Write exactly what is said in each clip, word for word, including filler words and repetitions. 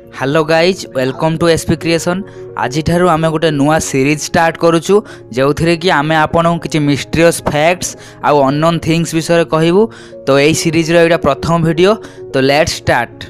Hello guys welcome to SP creation. आज आम गोटे नुआ सीरीज स्टार्ट करुचु जो थी कि आम आपन किसी मिस्टीरियस फैक्ट्स आउ अननोन थिंग्स विषय कहबू। तो यही सीरीज रो प्रथम वीडियो। तो लेट्स स्टार्ट।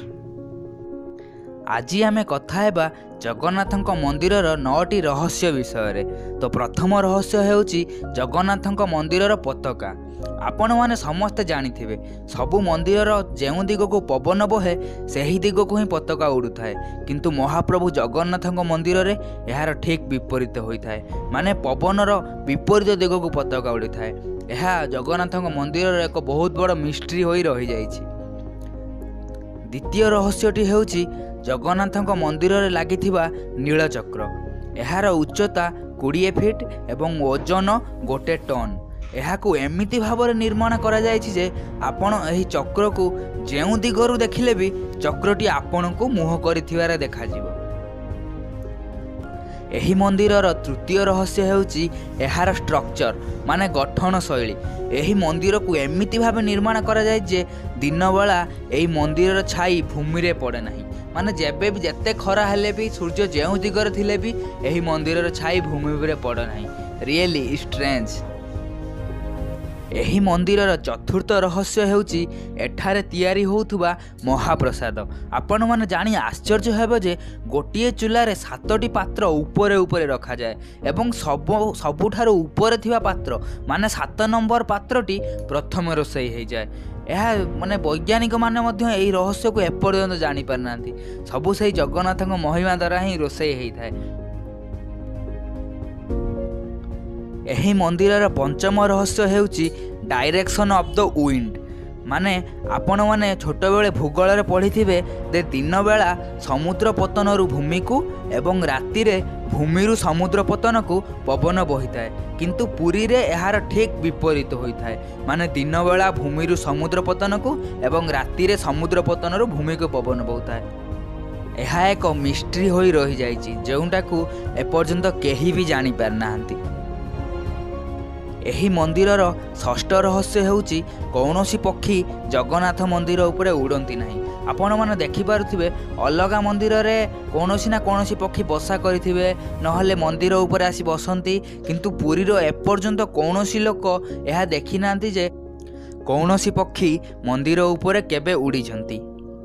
आज आम कथा हेबा जगन्नाथ मंदिर नौटी रहस्य विषय। तो प्रथम रहस्य होउची जगन्नाथ मंदिर पताका। आपण मैंने समस्ते जानिथिबे सबु मंदिर जो दिग को पवन बहे से ही दिग को ही पताका उड़ू थाए, किंतु महाप्रभु जगन्नाथ मंदिर रे यार ठीक विपरीत होता है। माने पवनर विपरीत दिग को पताका उड़ी थाए। यह जगन्नाथ मंदिर एक बहुत बड़ मिस्ट्री होई रही जाइछि। द्वितीय रहस्यटी हेउछि जगन्नाथ मंदिर रे लागिथिबा नीलचक्र। यार उच्चता बीस फीट एवं ओजन गोटे टन। यहाकू एमिति भाव निर्माण करा जायछि जे आपण एही चक्र को जेउ दिगरु देखिले भी चक्रटी आपण को मुह करिथिबार देखा जिवो। एही मंदिरर तृतीय रहस्य हेउछि एहार स्ट्रक्चर माने गठन शैली। एही मंदिर को एमिति भाव निर्माण करा जाय जे दिन बेला एही मंदिरर छाई भूमि रे पड़े नाही। माने जेबे भी जेते खरा हेले भी सूर्य जेउ दिगरे थिले भी एही मंदिरर छाई भूमि रे पड़े नाही। Really strange. एही मंदिरर चतुर्थ रहस्य हेउछि एठारे तैयारी होउथुबा महाप्रसाद। आपण माने जानी आश्चर्य हेबो जे गोटिए चूल्हारे सातटी पात्र उपरे उपरे रखा जाए एवं सब सबुठारो उपरे थिबा पात्र माने सात नंबर पात्रटी प्रथम रोषेई हो जाए। यह माने वैज्ञानिक माने मध्य एही रहस्य को एपर्यंत जानी पारनांती। सबु सेही जगन्नाथ महिमा द्वारा ही रोषेई होइथाए। एही मंदिरर पंचम रहस्य हेउछि डायरेक्शन ऑफ द विंड। माने आपण माने छोट बेले भूगोल रे पढ़िथिबे जे दिन बेला समुद्र पतन रु भूमि को एवं राति रे भूमि रु समुद्र पतन को पवन बहिथाए, किंतु पुरी रे एहार ठीक विपरीत होइथाए। माने दिन बेला भूमि रु समुद्र पतन को एवं राति रे समुद्र पतन रु भूमि को पवन बहुथाए। यह एक मिस्ट्री होई रही जाइछि जोंटा को एपर्यंत केही भी जानी पार नाहंती। एही मंदिरर षष्ठ रहस्य हेउछि कौनसी पक्षी जगन्नाथ मंदिर उपरे उड़ती नहीं। आपण माने देखि पारुथिबे अलगा मंदिर रे कौनसी ना कौनसी पक्षी बसा करिथिबे नहले मंदिर उपरे आसी बसंती, किंतु पुरी रो एपर्यंत कौनसी लोक यह देखि नांती जे कौनसी पक्षी मंदिर उपरे केबे उड़ी छंती।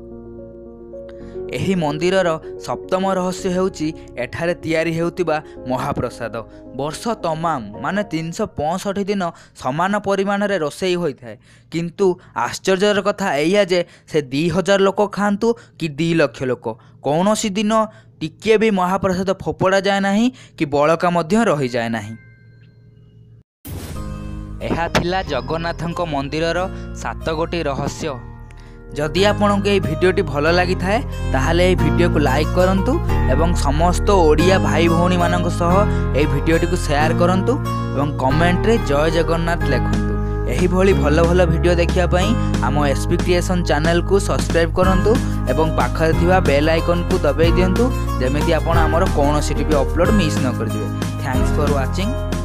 एही मंदिरर सप्तम रहस्य हेउछि एठारे तैयारी हेउतिबा महाप्रसाद। वर्ष तमाम माने तीन सौ पैंसठ दिन समान परिमाण रे रोषेई होइथाए, किंतु आश्चर्यर कथा एया जे से दो हज़ार लोक खांतु कि दो लक्ष लोक कौनसी दिन टिके भी महाप्रसाद फोपड़ा जाए नाही कि बळका मध्य रही जाए नाही। एहा थिला जगन्नाथଙ୍କ मंदिरर सात गोटी रहस्य। जदि आपको ये भिडियोटी भल लगी थाए ताहले ये भिडियो को लाइक करंतु एवं समस्त ओडिया भाई भौणी मानक सह ये भिडियोटी को शेयर करंतु एवं कमेंट रे जय जगन्नाथ लिखंतु। यही भली भल भल भिडियो देखिया पई आम एसपी क्रिएशन चैनल को सब्सक्राइब करंतु एवं पाखरे थिबा बेल आइकन को दबाई दियंतु जेमिति आपण हमर कोनोसी टीवी अपलोड मिस न कर दिबे। Thanks for watching.